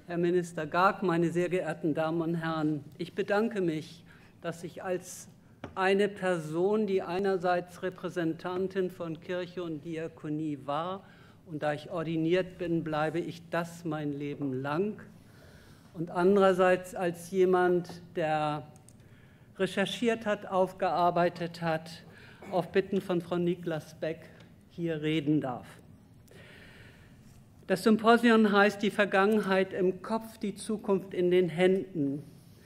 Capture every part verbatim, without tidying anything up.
Herr Minister Gag, meine sehr geehrten Damen und Herren, ich bedanke mich, dass ich als eine Person, die einerseits Repräsentantin von Kirche und Diakonie war, und da ich ordiniert bin, bleibe ich das mein Leben lang, und andererseits als jemand, der recherchiert hat, aufgearbeitet hat, auf Bitten von Frau Niklas Beck hier reden darf. Das Symposion heißt Die Vergangenheit im Kopf, die Zukunft in den Händen.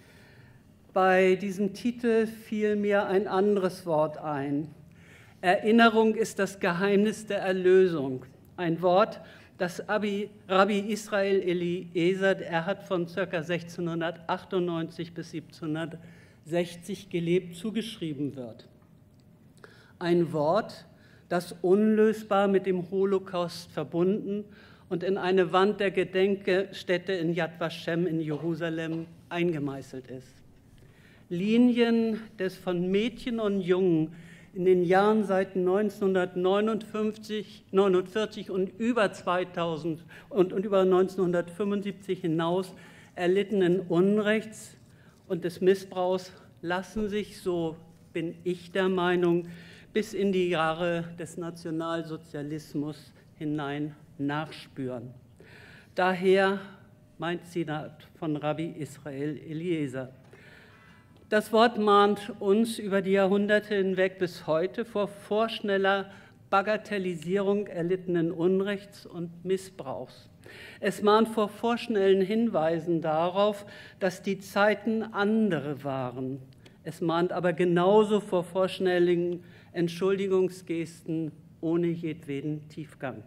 Bei diesem Titel fiel mir ein anderes Wort ein. Erinnerung ist das Geheimnis der Erlösung. Ein Wort, das Rabbi Israel Eliezer, er hat von ca. sechzehnhundertachtundneunzig bis siebzehnhundertsechzig gelebt, zugeschrieben wird. Ein Wort, das unlösbar mit dem Holocaust verbunden und in eine Wand der Gedenkstätte in Yad Vashem in Jerusalem eingemeißelt ist. Linien des von Mädchen und Jungen in den Jahren seit neunzehnhundertneunundfünfzig, neunundvierzig und über zweitausend und, und über neunzehnhundertfünfundsiebzig hinaus erlittenen Unrechts und des Missbrauchs lassen sich, so bin ich der Meinung, bis in die Jahre des Nationalsozialismus hinein nachspüren. Daher mein Zitat von Rabbi Israel Eliezer. Das Wort mahnt uns über die Jahrhunderte hinweg bis heute vor vorschneller Bagatellisierung erlittenen Unrechts und Missbrauchs. Es mahnt vor vorschnellen Hinweisen darauf, dass die Zeiten andere waren. Es mahnt aber genauso vor vorschnellen Entschuldigungsgesten ohne jedweden Tiefgang.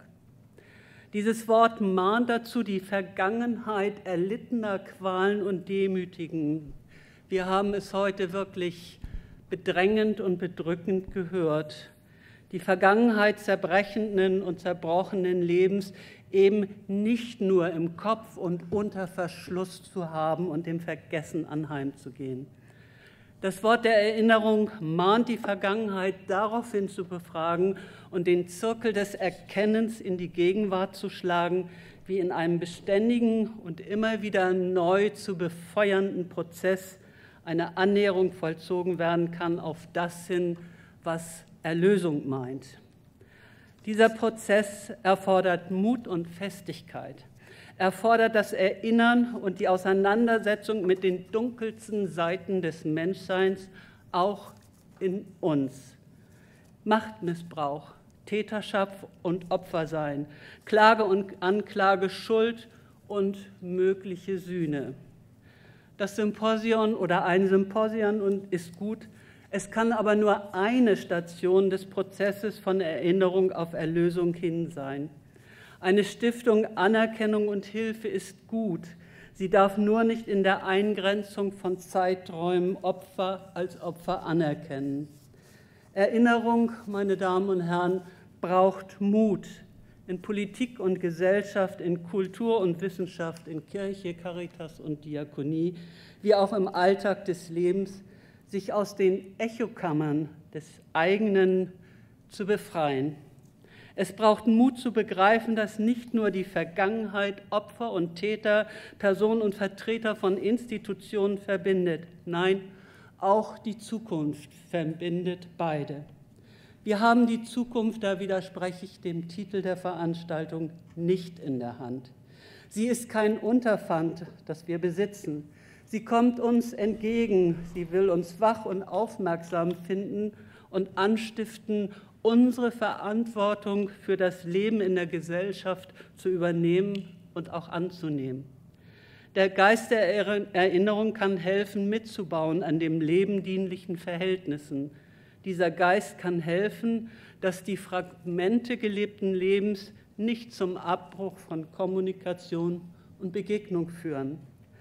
Dieses Wort mahnt dazu, die Vergangenheit erlittener Qualen und Demütigen. Wir haben es heute wirklich bedrängend und bedrückend gehört. Die Vergangenheit zerbrechenden und zerbrochenen Lebens eben nicht nur im Kopf und unter Verschluss zu haben und dem Vergessen anheimzugehen. Das Wort der Erinnerung mahnt die Vergangenheit daraufhin zu befragen und den Zirkel des Erkennens in die Gegenwart zu schlagen, wie in einem beständigen und immer wieder neu zu befeuernden Prozess eine Annäherung vollzogen werden kann auf das hin, was Erlösung meint. Dieser Prozess erfordert Mut und Festigkeit, erfordert das Erinnern und die Auseinandersetzung mit den dunkelsten Seiten des Menschseins, auch in uns. Machtmissbrauch, Täterschaft und Opfersein, Klage und Anklage, Schuld und mögliche Sühne. Das Symposion oder ein Symposion ist gut, es kann aber nur eine Station des Prozesses von Erinnerung auf Erlösung hin sein. Eine Stiftung Anerkennung und Hilfe ist gut, sie darf nur nicht in der Eingrenzung von Zeiträumen Opfer als Opfer anerkennen. Erinnerung, meine Damen und Herren, braucht Mut in Politik und Gesellschaft, in Kultur und Wissenschaft, in Kirche, Caritas und Diakonie, wie auch im Alltag des Lebens, sich aus den Echokammern des eigenen zu befreien. Es braucht Mut zu begreifen, dass nicht nur die Vergangenheit Opfer und Täter, Personen und Vertreter von Institutionen verbindet. Nein, auch die Zukunft verbindet beide. Wir haben die Zukunft, da widerspreche ich dem Titel der Veranstaltung, nicht in der Hand. Sie ist kein Unterpfand, das wir besitzen. Sie kommt uns entgegen. Sie will uns wach und aufmerksam finden und anstiften, unsere Verantwortung für das Leben in der Gesellschaft zu übernehmen und auch anzunehmen. Der Geist der Erinnerung kann helfen, mitzubauen an den lebendienlichen Verhältnissen. Dieser Geist kann helfen, dass die Fragmente gelebten Lebens nicht zum Abbruch von Kommunikation und Begegnung führen.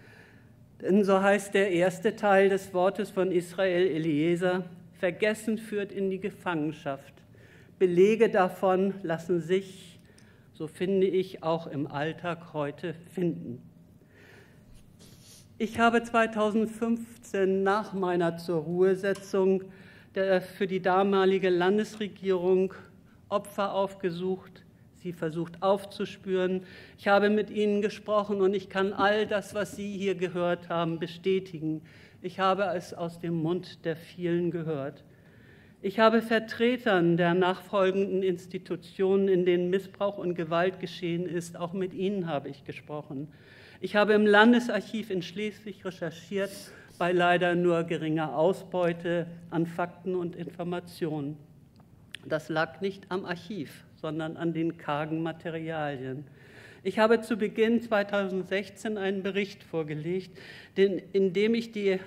Denn so heißt der erste Teil des Wortes von Israel Eliezer, Vergessen führt in die Gefangenschaft. Belege davon lassen sich, so finde ich, auch im Alltag heute finden. Ich habe zweitausendfünfzehn nach meiner Zur-Ruhe-Setzung für die damalige Landesregierung Opfer aufgesucht, sie versucht aufzuspüren. Ich habe mit ihnen gesprochen und ich kann all das, was Sie hier gehört haben, bestätigen. Ich habe es aus dem Mund der vielen gehört. Ich habe Vertretern der nachfolgenden Institutionen, in denen Missbrauch und Gewalt geschehen ist, auch mit ihnen habe ich gesprochen. Ich habe im Landesarchiv in Schleswig recherchiert, bei leider nur geringer Ausbeute an Fakten und Informationen. Das lag nicht am Archiv, sondern an den kargen Materialien. Ich habe zu Beginn zweitausendsechzehn einen Bericht vorgelegt, in dem ich die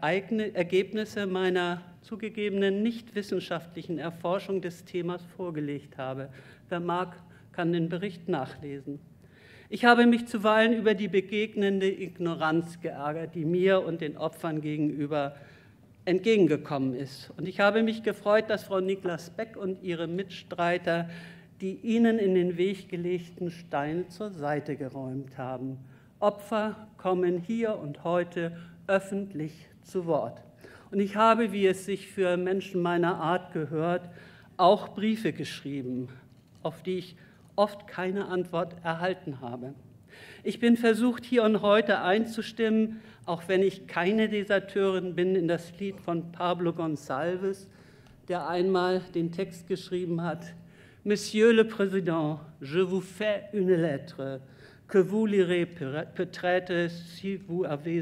Ergebnisse meiner zugegebenen nicht wissenschaftlichen Erforschung des Themas vorgelegt habe. Wer mag, kann den Bericht nachlesen. Ich habe mich zuweilen über die begegnende Ignoranz geärgert, die mir und den Opfern gegenüber entgegengekommen ist. Und ich habe mich gefreut, dass Frau Niklas Beck und ihre Mitstreiter die ihnen in den Weg gelegten Steine zur Seite geräumt haben. Opfer kommen hier und heute öffentlich zu Wort. Und ich habe, wie es sich für Menschen meiner Art gehört, auch Briefe geschrieben, auf die ich oft keine Antwort erhalten habe. Ich bin versucht, hier und heute einzustimmen, auch wenn ich keine Deserteurin bin, in das Lied von Pablo Gonçalves, der einmal den Text geschrieben hat: Monsieur le Président, je vous fais une lettre que vous lirez peut-être si vous avez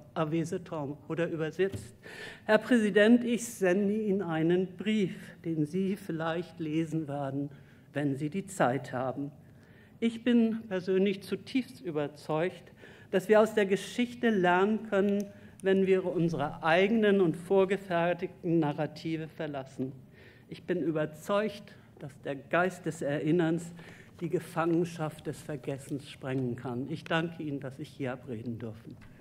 le temps. Oder übersetzt: Herr Präsident, ich sende Ihnen einen Brief, den Sie vielleicht lesen werden, wenn Sie die Zeit haben. Ich bin persönlich zutiefst überzeugt, dass wir aus der Geschichte lernen können, wenn wir unsere eigenen und vorgefertigten Narrative verlassen. Ich bin überzeugt, dass der Geist des Erinnerns die Gefangenschaft des Vergessens sprengen kann. Ich danke Ihnen, dass ich hier habe reden dürfen.